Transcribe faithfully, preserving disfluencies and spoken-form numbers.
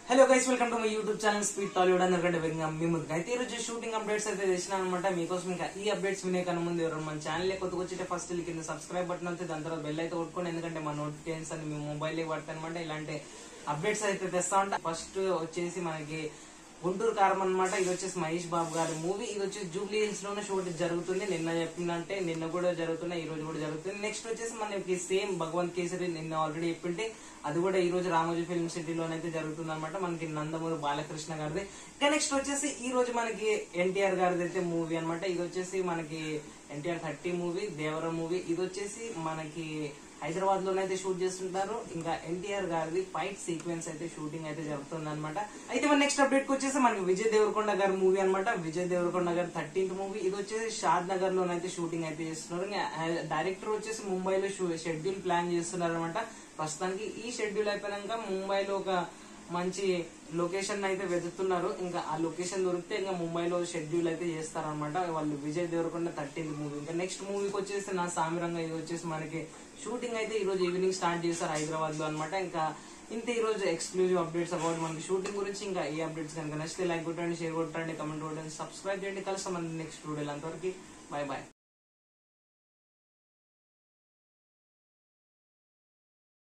Hello guys, welcome to my YouTube channel speed Tollywood. అందరికంటే వేగంగా మీ ముందుకు అయితే ఈ రోజు షూటింగ్ అప్డేట్స్ అయితే తెచ్చినాను అనమాట మీకోసం. ఇంకా ఈ అప్డేట్స్ వినే కన్నా ముందు ఎవరు మన ఛానల్ కొత్తగా వచ్చే ఫస్ట్ కింద సబ్స్క్రైబ్ బటన్ అయితే దాని తర్వాత బెల్ అయితే కొట్టుకోండి, ఎందుకంటే మా నోటిఫికేషన్స్ అన్ని మీ మొబైల్ పడతాయి అనమాట. ఇలాంటి అప్డేట్స్ అయితే తెస్తా ఉంటా. ఫస్ట్ వచ్చేసి మనకి గుంటూరు కారం అనమాట. ఇది వచ్చేసి మహేష్ బాబు గారి మూవీ. ఇది వచ్చేసి జూబ్లీ హిల్స్ లోనే షూట్ జరుగుతుంది. నిన్న చెప్పిందంటే నిన్న కూడా జరుగుతున్నాయి, ఈ రోజు కూడా జరుగుతుంది. నెక్స్ట్ వచ్చేసి మనకి సేమ్ భగవంత్ కేసరి నిన్న ఆల్రెడీ చెప్పింటే అది కూడా ఈ రోజు రామోజీ ఫిల్మ్ సిటీలోనైతే జరుగుతుంది అనమాట. మనకి నందమూరి బాలకృష్ణ గారిది. ఇంకా నెక్స్ట్ వచ్చేసి ఈ రోజు మనకి ఎన్టీఆర్ గారిది అయితే మూవీ అనమాట. ఇది వచ్చేసి మనకి NTR thirty movie, Devara movie. ఇది వచ్చేసి మనకి హైదరాబాద్ లోనైతే షూట్ చేస్తుంటారు. ఇంకా ఎన్టీఆర్ గారిది ఫైట్ సీక్వెన్స్ అయితే షూటింగ్ అయితే జరుగుతుంది అనమాట. అయితే మన నెక్స్ట్ అప్డేట్ కి వచ్చేసి మనకి విజయ్ దేవరకొండ గారి మూవీ అనమాట. విజయ్ దేవరకొండ గారి థర్టీన్త్ మూవీ. ఇది వచ్చేసి షాద్ నగర్ లోనైతే షూటింగ్ అయితే చేస్తున్నారు. డైరెక్టర్ వచ్చేసి ముంబైలో షెడ్యూల్ ప్లాన్ చేస్తున్నారు అనమాట. ప్రస్తుతానికి ఈ షెడ్యూల్ అయిపోయాక ముంబైలో ఒక మంచి లొకేషన్ అయితే వెతుకుతున్నారు. ఇంకా ఆ లొకేషన్ దొరికితే ఇంకా ముంబైలో షెడ్యూల్ అయితే చేస్తారనమాట వాళ్ళు. Vijay Deverakonda thirteenth movie. ఇంకా నెక్స్ట్ మూవీకి వచ్చేసి నా సామిరంగా. ఇది వచ్చేసి మనకి షూటింగ్ అయితే ఈ రోజు ఈవినింగ్ స్టార్ట్ చేస్తారు హైదరాబాద్ లో అనమాట. ఇంకా ఇంత ఈ రోజు ఎక్స్క్లూజివ్ అప్డేట్స్ అబౌట్ మనకి షూటింగ్ గురించి. ఇంకా ఈ అప్డేట్స్ కనుక నచ్చితే లైక్ కొట్టండి, షేర్ కొట్టండి, కమెంట్ కొట్టండి, సబ్స్క్రైబ్ చేయండి. కలుస్తాం మన నెక్స్ట్ వీడియోలో. అంతవరకు బాయ్ బాయ్.